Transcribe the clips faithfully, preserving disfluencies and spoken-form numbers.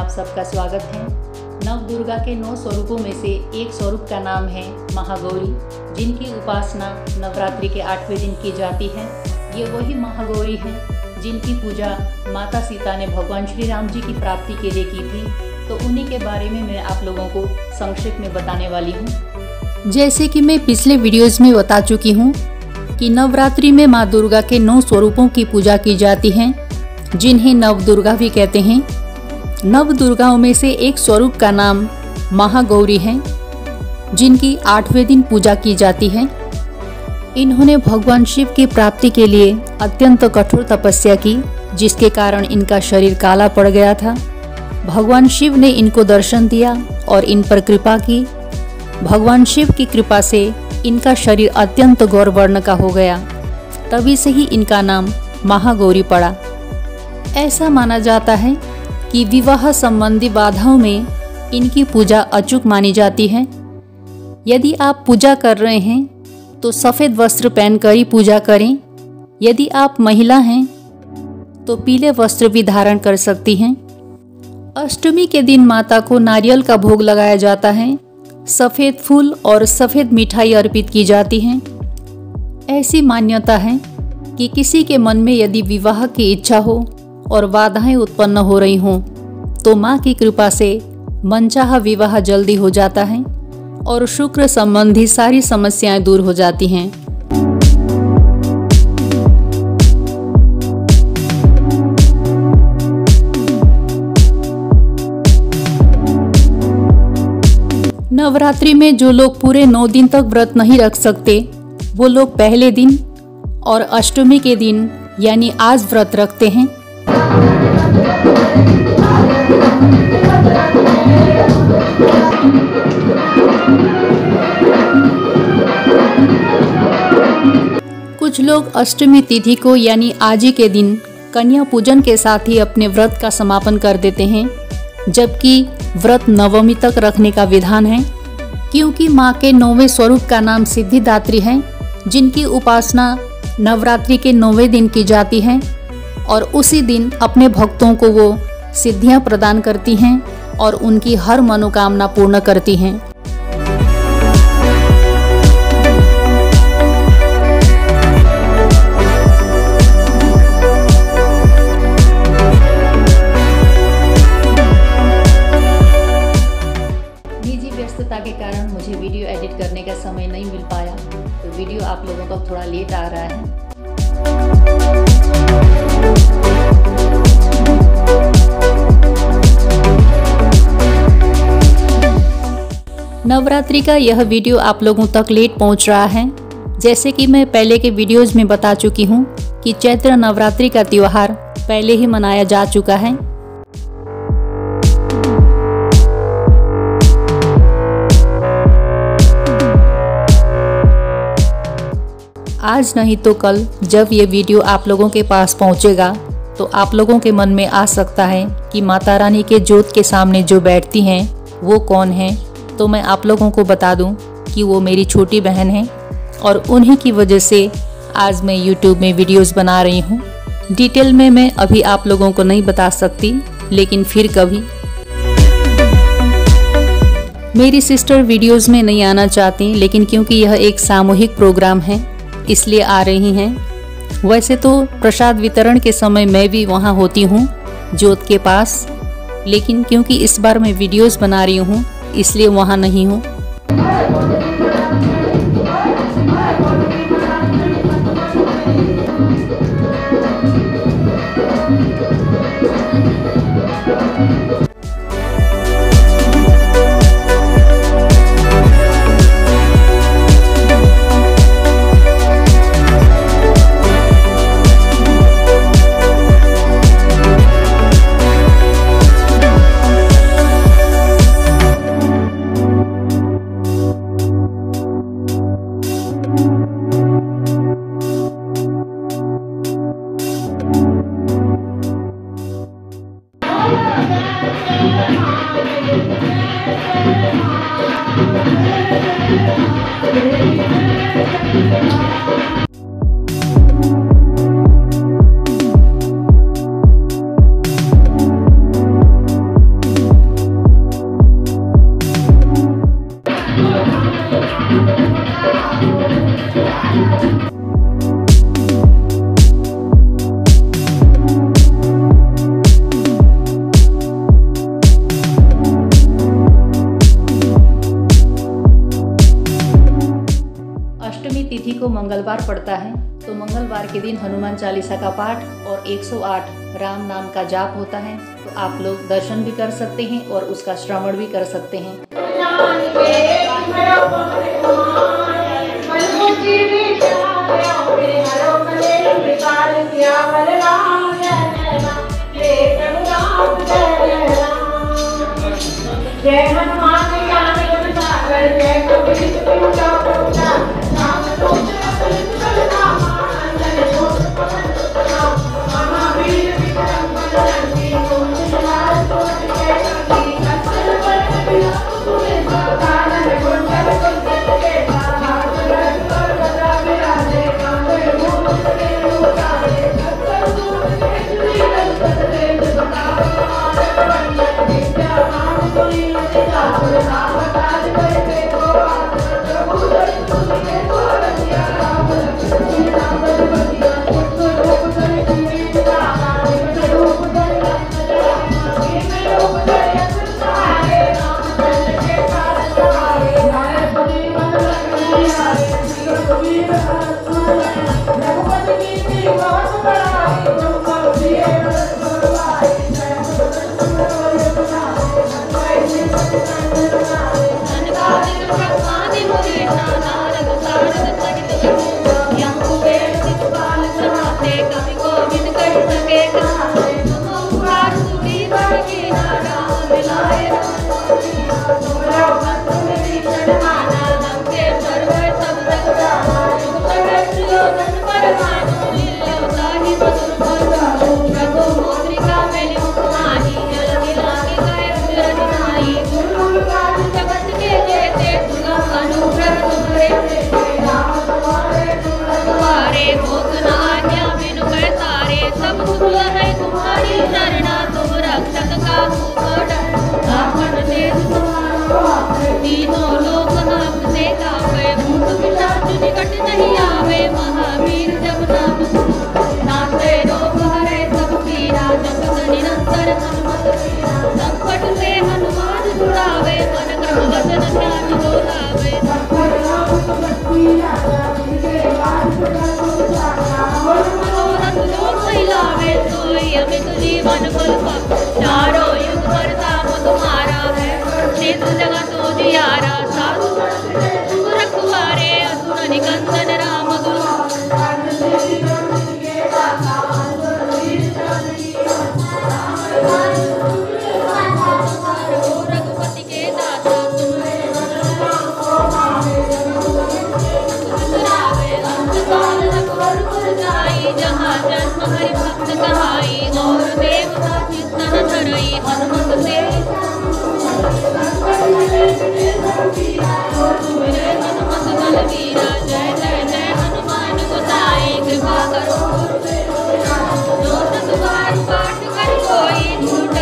आप सबका स्वागत है। नव दुर्गा के नौ स्वरूपों में से एक स्वरूप का नाम है महागौरी, जिनकी उपासना नवरात्रि के आठवें दिन की जाती है। ये वही महागौरी हैं जिनकी पूजा माता सीता ने भगवान श्री राम जी की प्राप्ति के लिए की थी। तो उन्हीं के बारे में मैं आप लोगों को संक्षेप में बताने वाली हूँ। जैसे कि मैं पिछले वीडियोज़ में बता चुकी हूँ कि नवरात्रि में माँ दुर्गा के नौ स्वरूपों की पूजा की जाती है, जिन्हें नव दुर्गा भी कहते हैं। नव दुर्गाओं में से एक स्वरूप का नाम महागौरी है, जिनकी आठवें दिन पूजा की जाती है। इन्होंने भगवान शिव की प्राप्ति के लिए अत्यंत कठोर तपस्या की, जिसके कारण इनका शरीर काला पड़ गया था। भगवान शिव ने इनको दर्शन दिया और इन पर कृपा की। भगवान शिव की कृपा से इनका शरीर अत्यंत गौरवर्ण का हो गया। तभी से ही इनका नाम महागौरी पड़ा। ऐसा माना जाता है कि विवाह संबंधी बाधाओं में इनकी पूजा अचूक मानी जाती है। यदि आप पूजा कर रहे हैं तो सफ़ेद वस्त्र पहनकर ही पूजा करें। यदि आप महिला हैं तो पीले वस्त्र भी धारण कर सकती हैं। अष्टमी के दिन माता को नारियल का भोग लगाया जाता है। सफ़ेद फूल और सफ़ेद मिठाई अर्पित की जाती हैं। ऐसी मान्यता है कि किसी के मन में यदि विवाह की इच्छा हो और बाधाएं उत्पन्न हो रही हों तो माँ की कृपा से मनचाहा विवाह जल्दी हो जाता है और शुक्र संबंधी सारी समस्याएं दूर हो जाती हैं। नवरात्रि में जो लोग पूरे नौ दिन तक व्रत नहीं रख सकते, वो लोग पहले दिन और अष्टमी के दिन यानी आज व्रत रखते हैं। कुछ लोग अष्टमी तिथि को यानी आज ही के दिन कन्या पूजन के साथ ही अपने व्रत का समापन कर देते हैं, जबकि व्रत नवमी तक रखने का विधान है। क्योंकि माँ के नौवें स्वरूप का नाम सिद्धिदात्री है, जिनकी उपासना नवरात्रि के नौवें दिन की जाती है और उसी दिन अपने भक्तों को वो सिद्धियां प्रदान करती हैं और उनकी हर मनोकामना पूर्ण करती हैं। निजी व्यस्तता के कारण मुझे वीडियो एडिट करने का समय नहीं मिल पाया, तो वीडियो आप लोगों को थोड़ा लेट आ रहा है। नवरात्रि का यह वीडियो आप लोगों तक लेट पहुंच रहा है। जैसे कि मैं पहले के वीडियोज़ में बता चुकी हूं कि चैत्र नवरात्रि का त्यौहार पहले ही मनाया जा चुका है। आज नहीं तो कल जब ये वीडियो आप लोगों के पास पहुंचेगा तो आप लोगों के मन में आ सकता है कि माता रानी के जोत के सामने जो बैठती हैं वो कौन है। तो मैं आप लोगों को बता दूं कि वो मेरी छोटी बहन है और उन्हीं की वजह से आज मैं यूट्यूब में वीडियोस बना रही हूँ। डिटेल में मैं अभी आप लोगों को नहीं बता सकती, लेकिन फिर कभी। मेरी सिस्टर वीडियोस में नहीं आना चाहती, लेकिन क्योंकि यह एक सामूहिक प्रोग्राम है इसलिए आ रही हैं। वैसे तो प्रसाद वितरण के समय मैं भी वहाँ होती हूँ जोत के पास, लेकिन क्योंकि इस बार मैं वीडियोस बना रही हूँ इसलिए वहाँ नहीं हूँ। अष्टमी तिथि को मंगलवार पड़ता है, तो मंगलवार के दिन हनुमान चालीसा का पाठ और एक सौ आठ राम नाम का जाप होता है। तो आप लोग दर्शन भी कर सकते हैं और उसका श्रवण भी कर सकते हैं। जय हनुमान ज्ञान गुण सागर जय कबीर चारों युग परताप तुम्हारा है, क्षेत्र जगत उजियारा साधु रखवारे असुर निकंदन राम रघुपति के दाता जहाँ जन्म हरि भक्त कहाई और देवता चित्तन धरई हनुमत से हनुमत बलवीरा जय जय जय हनुमान गोसाई कृपा करो जो दस बार पाठ कर कोई झूठ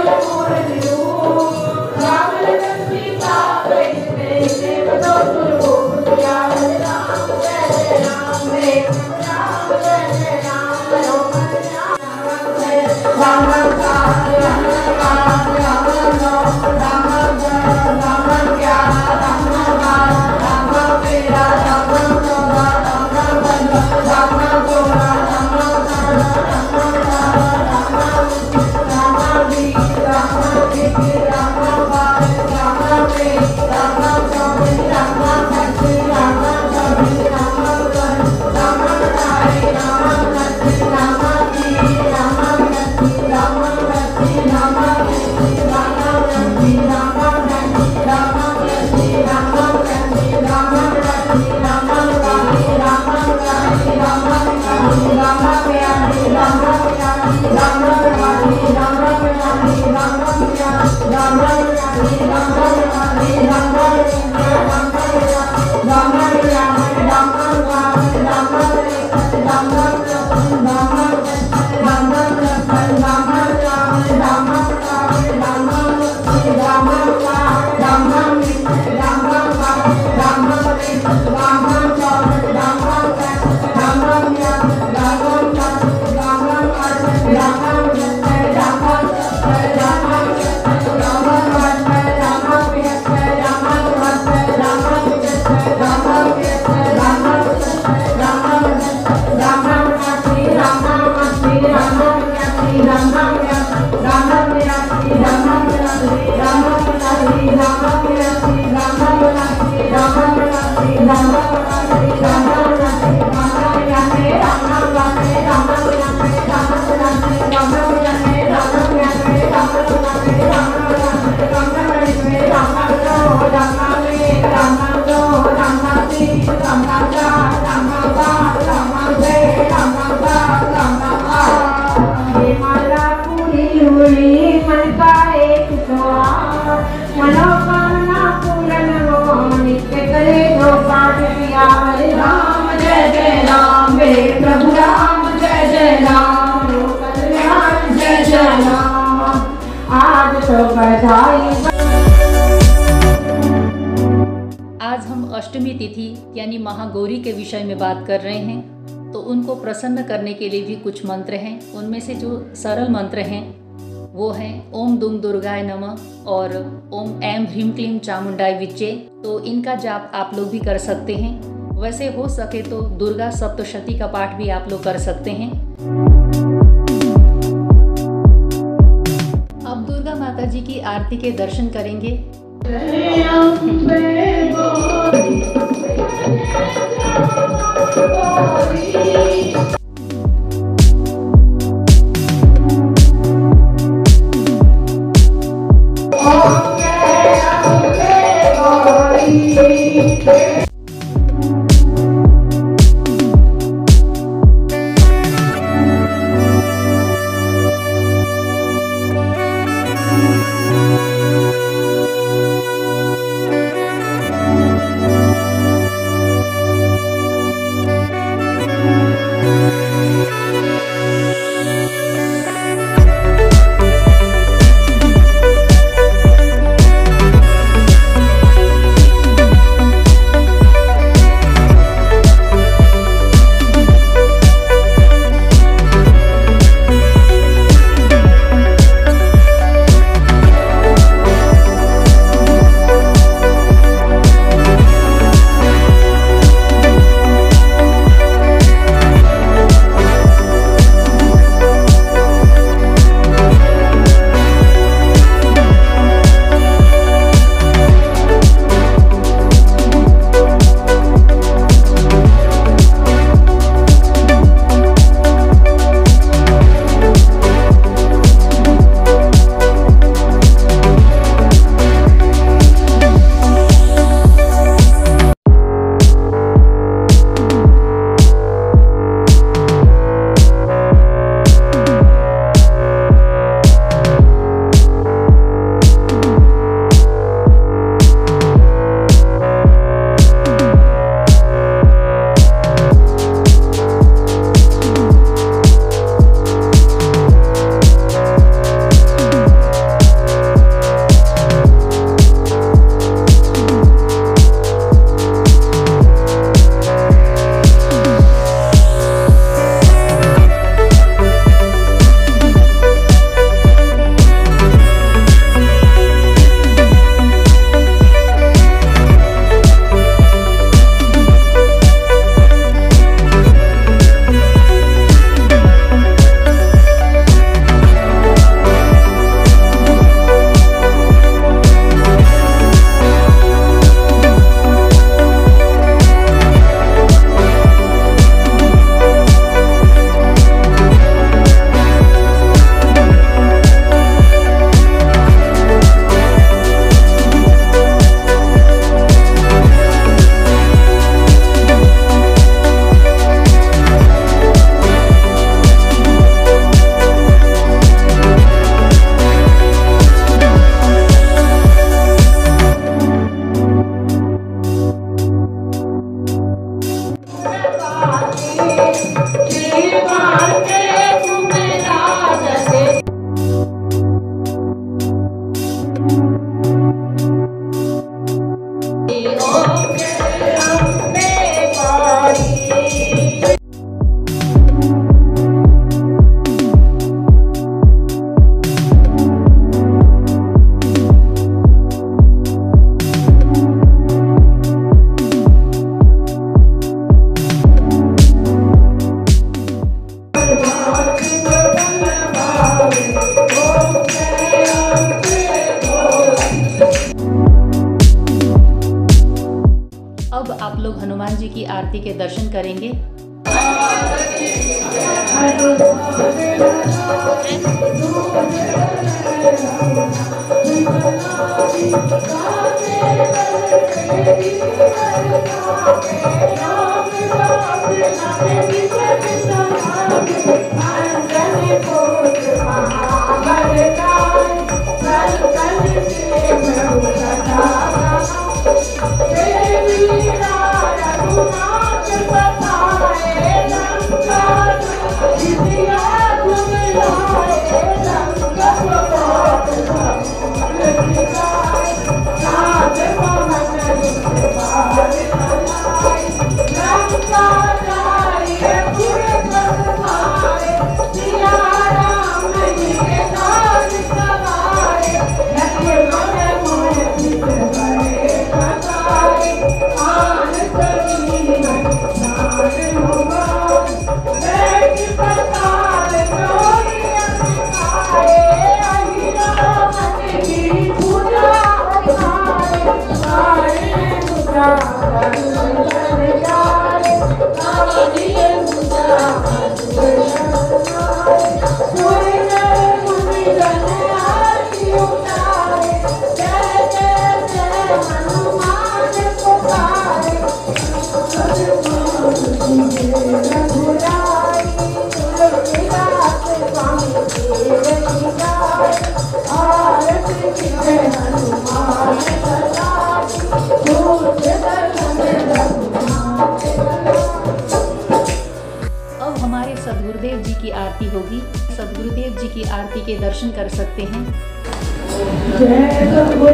Thank you. राम राम जय जय राम, कल्याण जय जय राम, आज तो बधाई। आज हम अष्टमी तिथि यानी महागौरी के विषय में बात कर रहे हैं। तो उनको प्रसन्न करने के लिए भी कुछ मंत्र हैं। उनमें से जो सरल मंत्र हैं वो हैं ओम दुम दुर्गाय नमः और ओम ऐं ह्रीं क्लीं चामुंडाय विच्चे। तो इनका जाप आप लोग भी कर सकते हैं। वैसे हो सके तो दुर्गा सप्तशती का पाठ भी आप लोग कर सकते हैं। अब दुर्गा माता जी की आरती के दर्शन करेंगे। अब आप लोग हनुमान जी की आरती के दर्शन करेंगे। Raghunath Pathaye Lanka अब हमारे सद्गुरुदेव जी की आरती होगी। सद्गुरुदेव जी की आरती के दर्शन कर सकते हैं। जय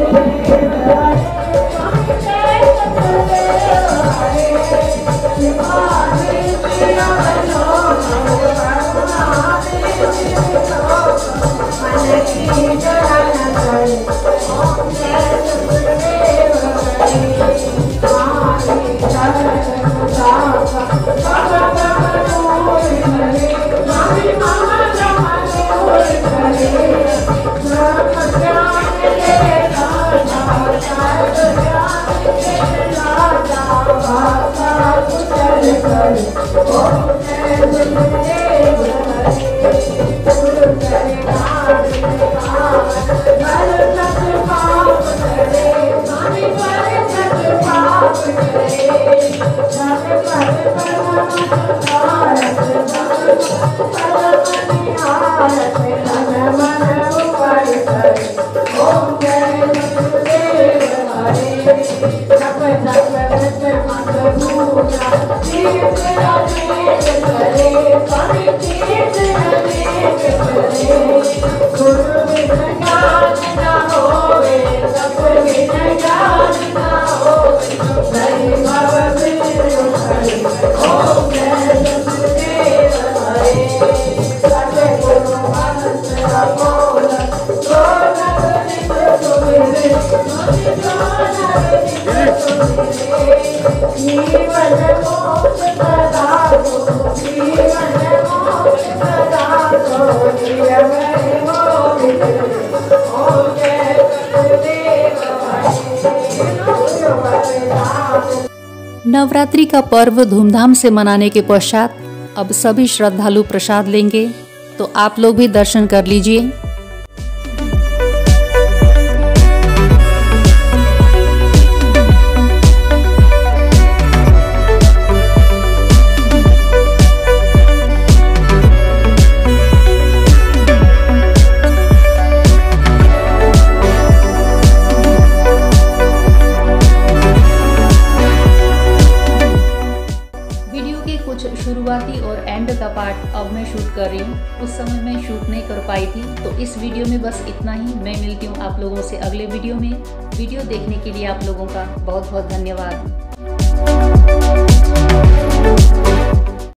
नवरात्रि का पर्व धूमधाम से मनाने के पश्चात अब सभी श्रद्धालु प्रसाद लेंगे, तो आप लोग भी दर्शन कर लीजिए। शुरुआती और एंड का पार्ट अब मैं शूट कर रही हूँ। उस समय मैं शूट नहीं कर पाई थी, तो इस वीडियो में बस इतना ही। मैं मिलती हूँ आप लोगों से अगले वीडियो में। वीडियो देखने के लिए आप लोगों का बहुत बहुत धन्यवाद।